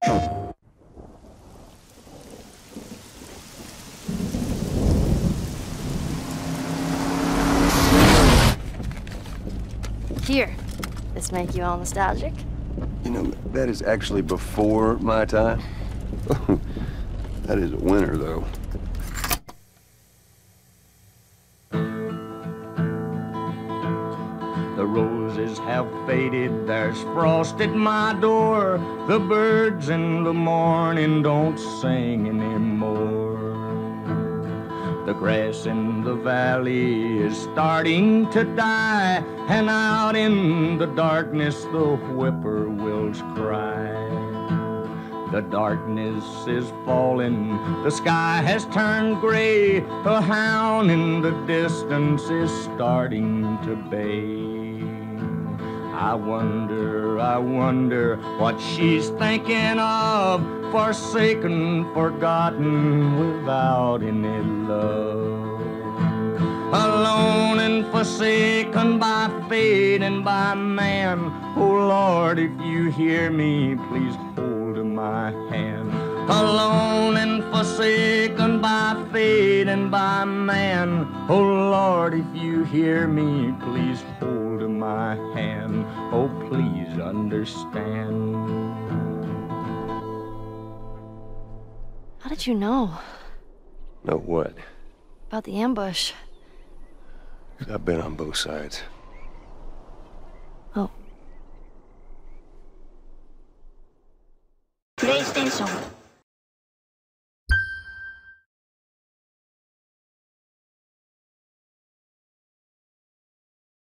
Here, this make you all nostalgic? You know, that is actually before my time. That is a winner, though. The roses have faded, there's frost at my door. The birds in the morning don't sing anymore. The grass in the valley is starting to die, and out in the darkness the whippoorwills cry. The darkness is falling, the sky has turned gray. A hound in the distance is starting to bay. I wonder what she's thinking of, forsaken, forgotten, without any love. Alone and forsaken by fate and by man. Oh Lord, if you hear me, please hold my hand. Alone and forsaken by fate and by man. Oh Lord, if you hear me, please hold my hand. Oh, please understand. How did you know? Know what? About the ambush. I've been on both sides. Oh. PlayStation